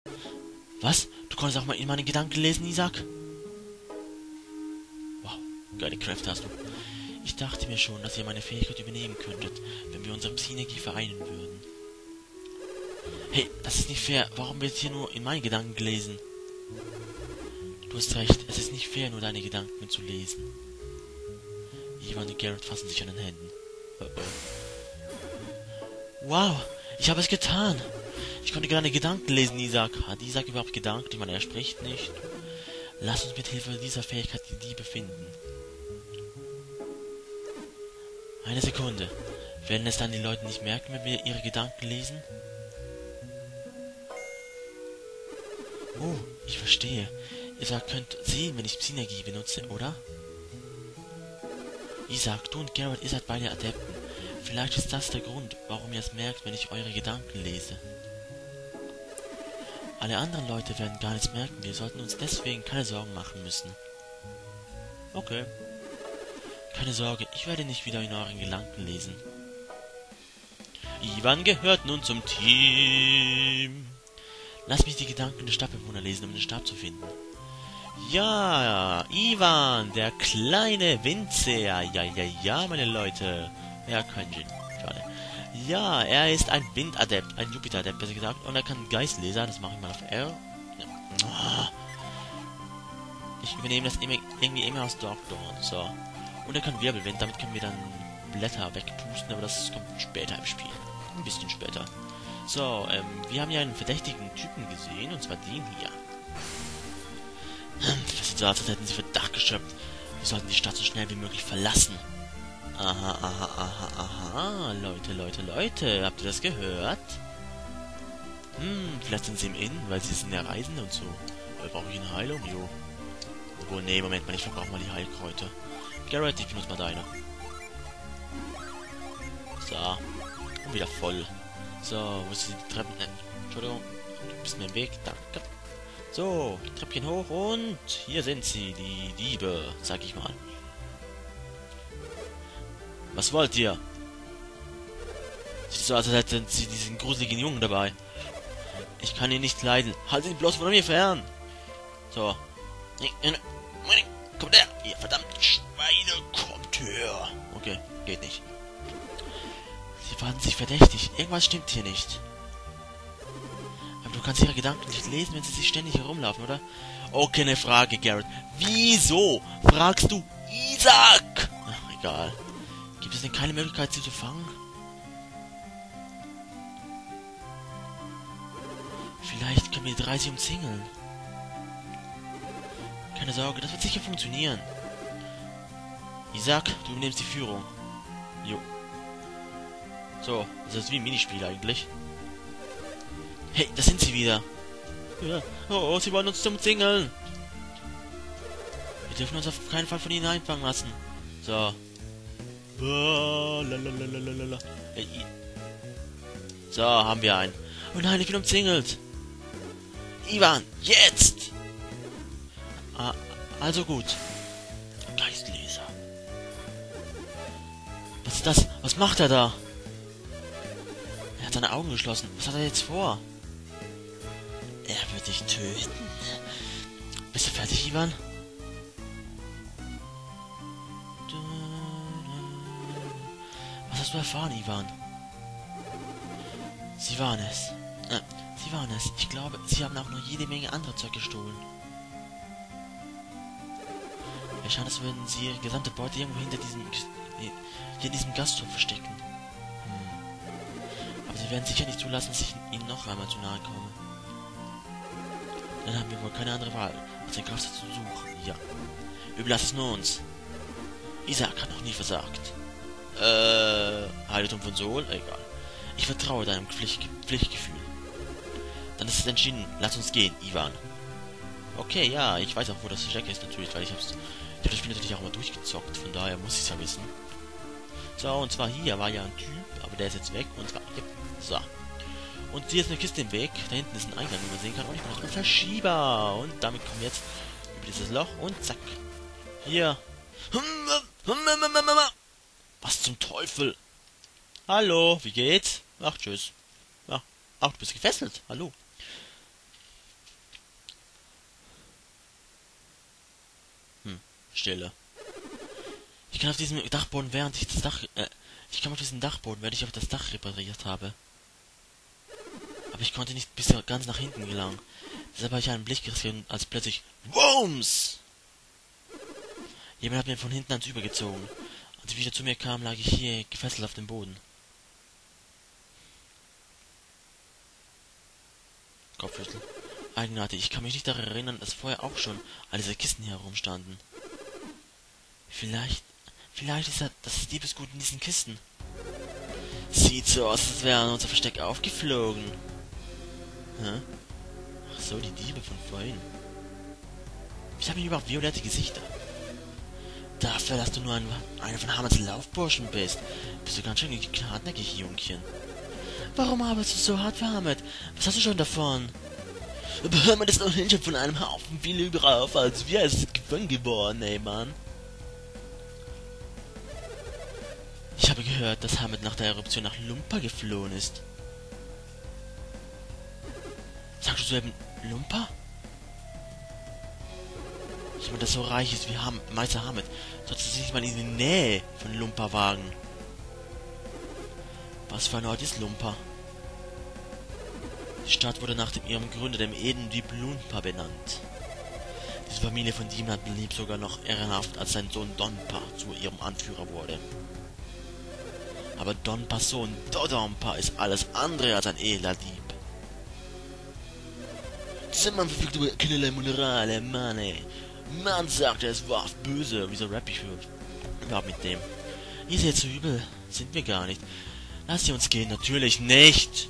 Was? Du konntest auch mal in meine Gedanken lesen, Isaac? Wow, geile Kräfte hast du. Ich dachte mir schon, dass ihr meine Fähigkeit übernehmen könntet, wenn wir unsere Psynergie vereinen würden. Hey, das ist nicht fair. Warum wird hier nur in meinen Gedanken gelesen? Du hast recht, es ist nicht fair, nur deine Gedanken zu lesen. Ivan und Garrett fassen sich an den Händen. Wow, ich habe es getan. Ich konnte gerade Gedanken lesen, Isaac. Hat Isaac überhaupt Gedanken? Ich meine, er spricht nicht. Lass uns mit Hilfe dieser Fähigkeit die Diebe finden. Eine Sekunde. Werden es dann die Leute nicht merken, wenn wir ihre Gedanken lesen? Oh, ich verstehe. Isaac könnt sehen, wenn ich Psynergie benutze, oder? Isaac, du und Garrett, ihr seid beide Adepten. Vielleicht ist das der Grund, warum ihr es merkt, wenn ich eure Gedanken lese. Alle anderen Leute werden gar nichts merken. Wir sollten uns deswegen keine Sorgen machen müssen. Okay. Keine Sorge, ich werde nicht wieder in euren Gedanken lesen. Ivan gehört nun zum Team. Lass mich die Gedanken der Stadtbewohner lesen, um den Stab zu finden. Ja, Ivan, der kleine Winzer. Ja, meine Leute. Ja, kein Gin. Schade. Ja, er ist ein Windadept, ein Jupiter-Adept, besser gesagt. Und er kann Geistleser, das mache ich mal auf R. Ja. Ich übernehme das irgendwie immer aus Dark Dawn. So. Und er kann Wirbelwind, damit können wir dann Blätter wegpusten, aber das kommt später im Spiel. Ein bisschen später. So, wir haben ja einen verdächtigen Typen gesehen, und zwar den hier. Das sieht so aus, als hätten sie Verdacht geschöpft. Wir sollten die Stadt so schnell wie möglich verlassen. Aha, Leute, habt ihr das gehört? Vielleicht sind sie im Inn, weil sie sind ja Reisende und so. Brauche ich eine Heilung? Jo. Obwohl, nee, Moment mal, ich verbrauche mal die Heilkräuter. Garrett, ich benutze mal deine. So. Und wieder voll. So, wo ist die Treppen? Entschuldigung, du bist mir im Weg, danke. So, Treppchen hoch und hier sind sie, die Diebe, sag ich mal. Was wollt ihr? Sieht so aus, als hätten sie diesen gruseligen Jungen dabei. Ich kann ihn nicht leiden. Haltet ihn bloß von mir fern. So. Kommt her, ihr verdammten Schweine, kommt her. Okay, geht nicht. Sie verhalten sich verdächtig. Irgendwas stimmt hier nicht. Aber du kannst ihre Gedanken nicht lesen, wenn sie sich ständig herumlaufen, oder? Okay, eine Frage, Garrett. Wieso fragst du Isaac? Ach, egal. Gibt es denn keine Möglichkeit, sie zu fangen? Vielleicht können wir die 30 umzingeln. Keine Sorge, das wird sicher funktionieren. Isaac, du nimmst die Führung. Jo. So, das ist wie ein Minispiel eigentlich. Hey, da sind sie wieder. Ja. Oh, sie wollen uns umzingeln. Wir dürfen uns auf keinen Fall von ihnen einfangen lassen. So. So, haben wir einen. Oh nein, ich bin umzingelt. Ivan, jetzt! Also gut. Geistleser. Was ist das? Was macht er da? Er hat seine Augen geschlossen. Was hat er jetzt vor? Er wird dich töten. Bist du fertig, Ivan? Was hast du erfahren, Ivan? Sie waren es. Sie waren es. Ich glaube, sie haben auch noch jede Menge anderer Zeug gestohlen. Es scheint, als würden sie ihre gesamte Beute irgendwo hinter hier in diesem Gasthof verstecken. Aber sie werden sicher nicht zulassen, dass ich ihnen noch einmal zu nahe komme. Dann haben wir wohl keine andere Wahl, als den Gasthof zu suchen. Ja. Überlass es nur uns. Isaac hat noch nie versagt. Heiligtum von Sol? Egal. Ich vertraue deinem Pflichtgefühl. Dann ist es entschieden. Lass uns gehen, Ivan. Okay, ja, ich weiß auch, wo das Versteck ist, natürlich, weil ich habe das Spiel natürlich auch mal durchgezockt, von daher muss ich es ja wissen. So, und zwar hier war ja ein Typ, aber der ist jetzt weg, und zwar hier. So. Und hier ist eine Kiste im Weg, da hinten ist ein Eingang, wie man sehen kann, und ich bin noch ein Verschieber. Und damit kommen wir jetzt über dieses Loch, und zack. Hier. Was zum Teufel? Hallo, wie geht's? Ach, tschüss. Ach, du bist gefesselt. Hallo. Stille. Ich kann auf diesem Dachboden, während ich das Dach, ich kam auf diesen Dachboden, während ich auf das Dach repariert habe. Aber ich konnte nicht bis ganz nach hinten gelangen. Deshalb habe ich einen Blick gerissen, als plötzlich WOMS! Jemand hat mir von hinten ans übergezogen. Als ich wieder zu mir kam, lag ich hier gefesselt auf dem Boden. Kopfschütteln. Eigenartig, ich kann mich nicht daran erinnern, dass vorher auch schon all diese Kisten hier herumstanden. Vielleicht ist das Diebesgut in diesen Kisten. Sieht so aus, als wäre unser Versteck aufgeflogen. Hä? Ach so, die Diebe von vorhin. Ich habe überhaupt violette Gesichter. Dafür, dass du nur einer von Hamets Laufburschen bist du ganz schön hartnäckig, Jungchen. Warum arbeitest du so hart für Hamet? Was hast du schon davon? Aber Hamet ist ohnehin schon von einem Haufen viel überauf, als wir es gefangen geworden, ey, Mann. Ich habe gehört, dass Hamet nach der Eruption nach Lumpa geflohen ist. Sagst du eben Lumpa? Jemand, der so reich ist wie Meister Hamet, sollte sich nicht mal in die Nähe von Lumpa wagen. Was für ein Ort ist Lumpa? Die Stadt wurde nach ihrem Gründer, dem Edendieb Lumpa, benannt. Diese Familie von Dieben blieb sogar noch ehrenhaft, als sein Sohn Donpa zu ihrem Anführer wurde. Aber Donpas Sohn Dodonpa ist alles andere als ein edler Dieb. Dieser Mann verfügt über keinerlei Moral, Mann, ey. Man sagte, es war böse. Wieso rapp ich überhaupt mit dem? Ihr seht so übel. Sind wir gar nicht. Lasst ihr uns gehen? Natürlich nicht.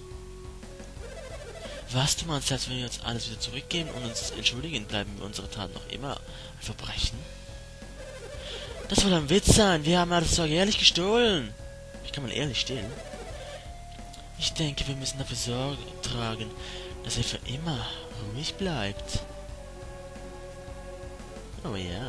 Was, du meinst, als wenn wir uns alles wieder zurückgeben und uns entschuldigen, bleiben wir unsere Taten noch immer ein Verbrechen? Das soll ein Witz sein. Wir haben alles so ehrlich gestohlen. Wie kann man ehrlich stehlen? Ich denke, wir müssen dafür Sorge tragen, dass er für immer ruhig bleibt. Oh ja.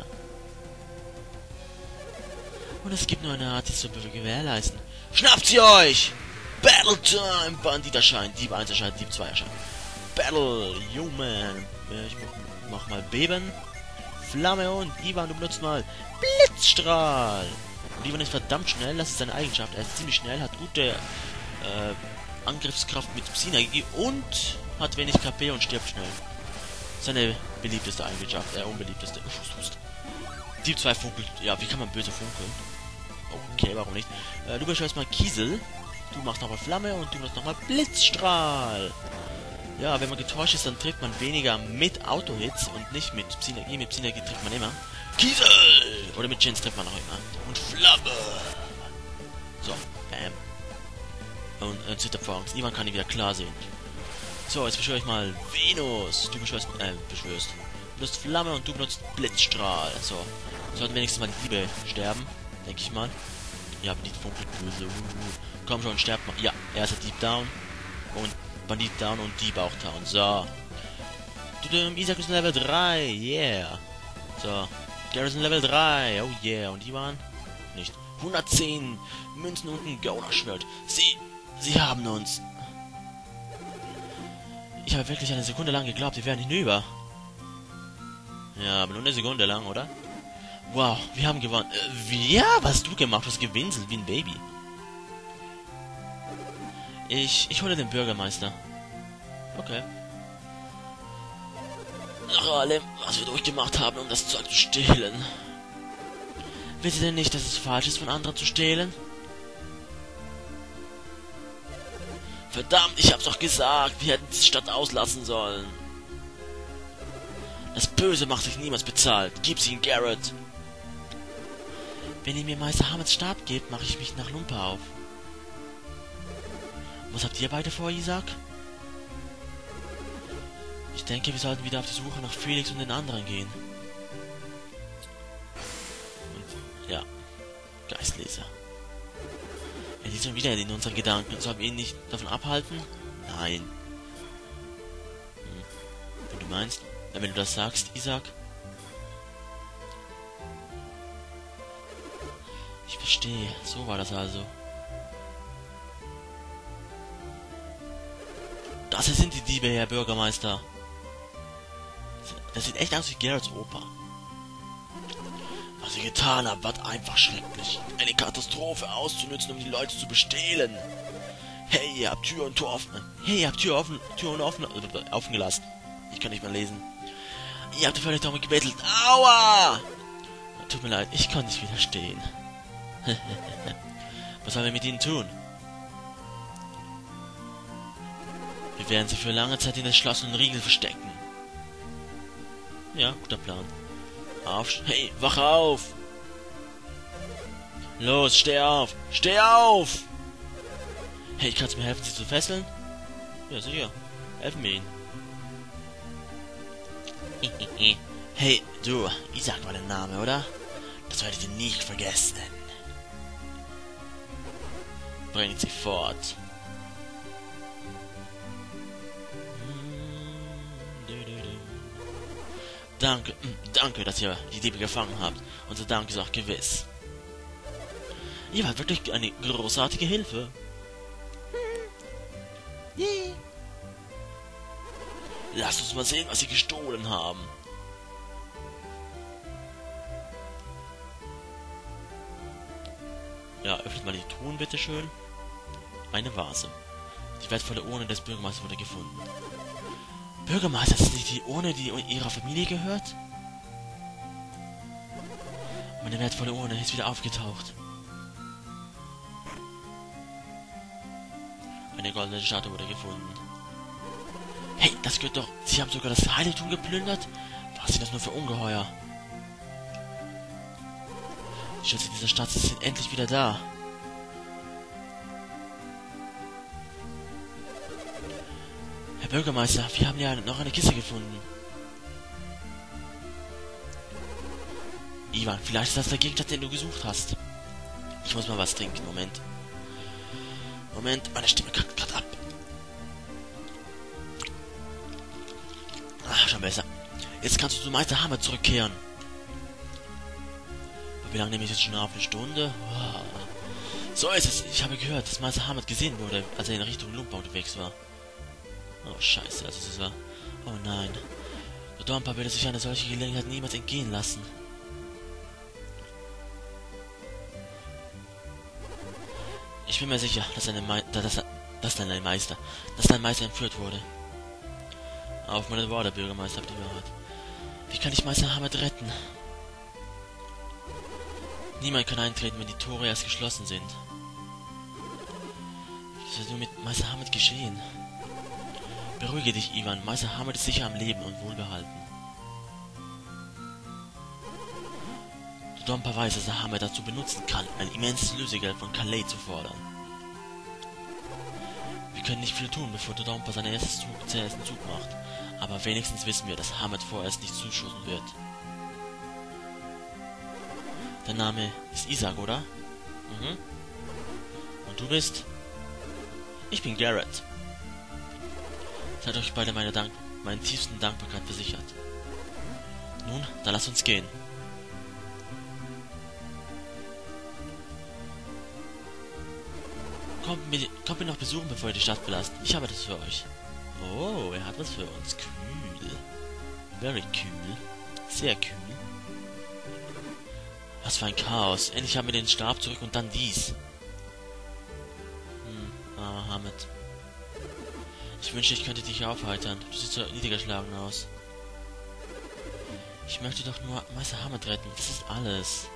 Und es gibt nur eine Art, dies zu gewährleisten. Schnappt sie euch! Battle Time! Bandit erscheint, Dieb 1 erscheint, Dieb 2 erscheint. Battle, Human. Ich mach mal Beben. Flamme und Ivan, du benutzt mal Blitzstrahl. Und Ivan ist verdammt schnell, das ist seine Eigenschaft. Er ist ziemlich schnell, hat gute Angriffskraft mit Psynergie und hat wenig KP und stirbt schnell. Seine beliebteste Eigenschaft, unbeliebteste. Dieb 2 funkelt. Ja, wie kann man böse funkeln? Okay, warum nicht? Du beschwörst mal Kiesel. Du machst nochmal Flamme und du machst nochmal Blitzstrahl. Ja, wenn man getäuscht ist, dann trifft man weniger mit Autohits und nicht mit Psynergie. Mit Psynergie trifft man immer. Kiesel! Oder mit Jins trifft man auch immer. Und Flamme! So, bam. Und Zitterforms. Niemand kann ihn wieder klar sehen. So, jetzt beschwöre ich mal Venus. Du beschwörst, Du benutzt Flamme und du benutzt Blitzstrahl. So, sollten wenigstens mal die Diebe sterben, denke ich mal. Ja, Bandit funkelt böse. Komm schon, sterbt mal. Ja, erster Dieb down. Und Bandit down und Dieb auch down. So. Isaac ist Level 3. Yeah. So. Garrison Level 3. Oh yeah. Und die waren? Nicht. 110 Münzen und ein Gaunerschwert. Sie haben uns. Ich habe wirklich eine Sekunde lang geglaubt, wir wären hinüber. Ja, aber nur eine Sekunde lang, oder? Wow, wir haben gewonnen. Ja, was hast du gemacht? Du hast gewinselt wie ein Baby. Ich hole den Bürgermeister. Okay. Nach allem, was wir durchgemacht haben, um das Zeug zu stehlen. Wisst ihr denn nicht, dass es falsch ist, von anderen zu stehlen? Verdammt, ich hab's doch gesagt, wir hätten die Stadt auslassen sollen. Das Böse macht sich niemals bezahlt. Gib's ihm, Garrett. Wenn ihr mir Meister Hamets Stab gebt, mache ich mich nach Lumpa auf. Was habt ihr beide vor, Isaac? Ich denke, wir sollten wieder auf die Suche nach Felix und den anderen gehen. Und, ja, Geistleser. Er ist schon wieder in unseren Gedanken. Sollen wir ihn nicht davon abhalten? Nein. Wenn du meinst, wenn du das sagst, Isaac. Ich verstehe. So war das also. Das sind die Diebe, Herr Bürgermeister. Das sieht echt aus wie Garretts Opa. Was ihr getan habt, war einfach schrecklich. Eine Katastrophe auszunützen, um die Leute zu bestehlen. Hey, ihr habt Tür und Tor offen. Hey, ihr habt Tür und offen gelassen. Ich kann nicht mehr lesen. Ihr habt völlig darum gebettelt. Aua! Tut mir leid, ich kann nicht widerstehen. Was sollen wir mit ihnen tun? Wir werden sie für lange Zeit in den Schloss und Riegel verstecken. Ja, guter Plan. Hey, wach auf! Los, steh auf! Steh auf! Hey, kannst du mir helfen, sie zu fesseln? Ja, sicher. Helfen wir ihnen. Hey, du, Isaac war dein Name, oder? Das werdet ihr nicht vergessen. Bringt sie fort. Danke, dass ihr die Diebe gefangen habt. Unser Dank ist auch gewiss. Ihr wart wirklich eine großartige Hilfe. Lasst uns mal sehen, was sie gestohlen haben. Ja, öffnet mal die Truhen, bitteschön. Eine Vase. Die wertvolle Urne des Bürgermeisters wurde gefunden. Bürgermeister, ist das nicht die Urne, die ihrer Familie gehört? Meine wertvolle Urne ist wieder aufgetaucht. Eine goldene Statue wurde gefunden. Hey, das gehört doch... Sie haben sogar das Heiligtum geplündert? Was sind das nur für Ungeheuer? Die Schätze dieser Stadt sind endlich wieder da. Herr Bürgermeister, wir haben ja noch eine Kiste gefunden. Ivan, vielleicht ist das der Gegenstand, den du gesucht hast. Ich muss mal was trinken, Moment. Meine Stimme kackt gerade ab. Ach, schon besser. Jetzt kannst du zu Meister Hammer zurückkehren. Wie lange nehme ich jetzt schon auf? Eine Stunde? Wow. So ist es. Ich habe gehört, dass Meister Hammer gesehen wurde, als er in Richtung Lumpa unterwegs war. Oh, scheiße, also es war... Oh nein. Der Dompa würde sich eine solche Gelegenheit niemals entgehen lassen. Ich bin mir sicher, dass dein Meister entführt wurde. Auf meine Worte, Bürgermeister, habt ihr gehört. Wie kann ich Meister Hammer retten? Niemand kann eintreten, wenn die Tore erst geschlossen sind. Was wird nun mit Meister Hammer geschehen? Beruhige dich, Ivan. Meister Hammer ist sicher am Leben und wohlbehalten. Der Dompa weiß, dass er Hammer dazu benutzen kann, ein immenses Lösegeld von Calais zu fordern. Wir können nicht viel tun, bevor der Dompa seinen ersten Zug macht, aber wenigstens wissen wir, dass Hammer vorerst nicht zuschossen wird. Dein Name ist Isaac, oder? Mhm. Und du bist? Ich bin Garrett. Seid euch beide meinen tiefsten Dankbarkeit versichert. Nun, dann lasst uns gehen. Kommt mir noch besuchen, bevor ihr die Stadt verlasst. Ich habe etwas für euch. Oh, er hat was für uns. Kühl. Very cool. Sehr kühl. Was für ein Chaos. Endlich haben wir den Stab zurück und dann dies. Hamid. Ich wünschte, ich könnte dich aufheitern. Du siehst so niedergeschlagen aus. Ich möchte doch nur Meister Hamid retten. Das ist alles.